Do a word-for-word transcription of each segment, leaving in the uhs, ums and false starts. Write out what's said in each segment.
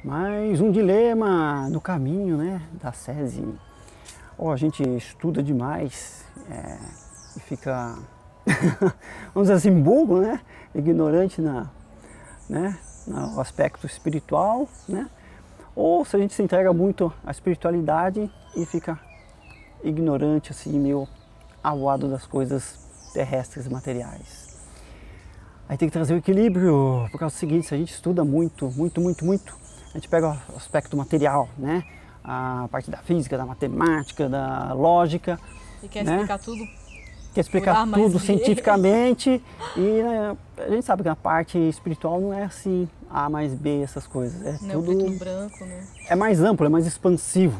Mais um dilema no caminho, né, da SESI. Ou a gente estuda demais é, e fica, vamos dizer assim, burro, né, ignorante na, né, no aspecto espiritual, né, ou se a gente se entrega muito à espiritualidade e fica ignorante, assim, meio avoado das coisas terrestres materiais. Aí tem que trazer o equilíbrio, por causa do seguinte, se a gente estuda muito, muito, muito, muito, a gente pega o aspecto material, né? A parte da física, da matemática, da lógica. E quer né? explicar tudo? Quer explicar tudo cientificamente. E né, a gente sabe que na parte espiritual não é assim, A mais B, essas coisas. É não tudo, é preto no branco, né? É mais amplo, é mais expansivo.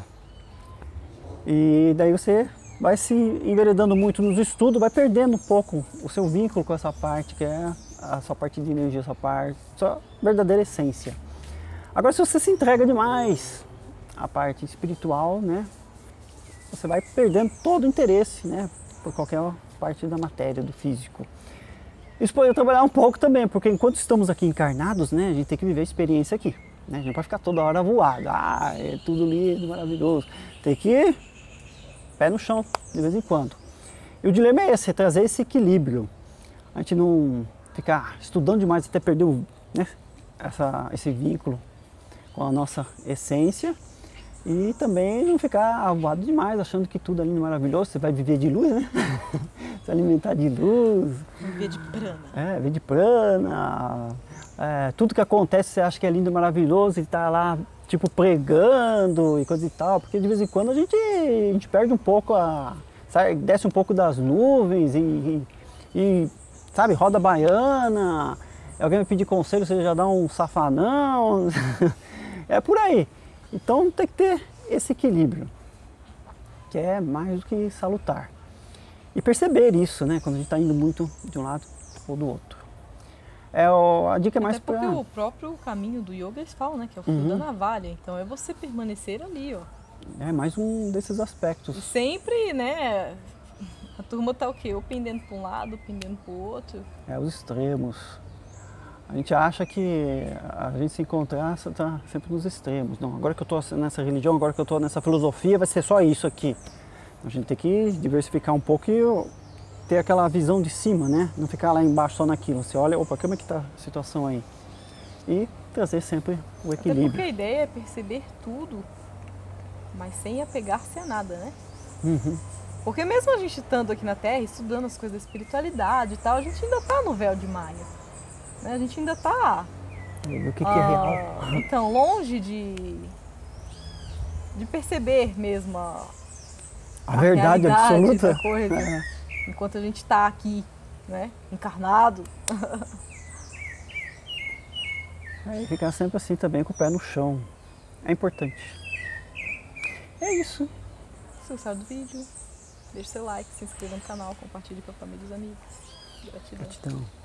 E daí você vai se enveredando muito nos estudos, vai perdendo um pouco o seu vínculo com essa parte, que é a sua parte de energia, a sua parte, a sua verdadeira essência. Agora, se você se entrega demais à parte espiritual, né, você vai perdendo todo o interesse, né, por qualquer parte da matéria, do físico. Isso pode trabalhar um pouco também, porque enquanto estamos aqui encarnados, né, a gente tem que viver a experiência aqui. Né, a gente não pode ficar toda hora voado, ah, é tudo lindo, maravilhoso. Tem que ir pé no chão, de vez em quando. E o dilema é esse, é trazer esse equilíbrio. A gente não ficar estudando demais até perder o, né, essa, esse vínculo com a nossa essência e também não ficar avoado demais, achando que tudo ali é maravilhoso, você vai viver de luz, né? Se alimentar de luz. Viver de prana. É, viver de prana. É, tudo que acontece você acha que é lindo e maravilhoso e tá lá, tipo, pregando e coisa e tal, porque de vez em quando a gente, a gente perde um pouco, a, sai, desce um pouco das nuvens e, e, e sabe, roda baiana, alguém vai pedir conselho, você já dá um safanão, é por aí. Então tem que ter esse equilíbrio, que é mais do que salutar. E perceber isso, né, quando a gente está indo muito de um lado ou do outro. É, a dica é mais para... Até porque pra... o próprio caminho do yoga eles falam, né, que é o fio uhum. da navalha, então é você permanecer ali, ó. É mais um desses aspectos. E sempre, né, a turma tá o quê? Ou pendendo para um lado, ou pendendo para o outro. É, os extremos. A gente acha que a gente se encontrar está sempre nos extremos. Não, agora que eu estou nessa religião, agora que eu estou nessa filosofia, vai ser só isso aqui. A gente tem que diversificar um pouco e ter aquela visão de cima, né? Não ficar lá embaixo só naquilo. Você olha, opa, como é que está a situação aí? E trazer sempre o equilíbrio. Até porque a ideia é perceber tudo, mas sem apegar-se a nada, né? Uhum. Porque mesmo a gente estando aqui na Terra, estudando as coisas da espiritualidade e tal, a gente ainda está no véu de Maia. Né? A gente ainda está... O que, que ah, é real? Então, longe de, de perceber mesmo a, a, a verdade absoluta da coisa, é. Enquanto a gente está aqui, né, encarnado. Aí ficar sempre assim também, com o pé no chão. É importante. É isso. Se gostaram do vídeo, deixe seu like, se inscreva no canal, compartilhe com a família e os amigos. Gratidão. Gratidão.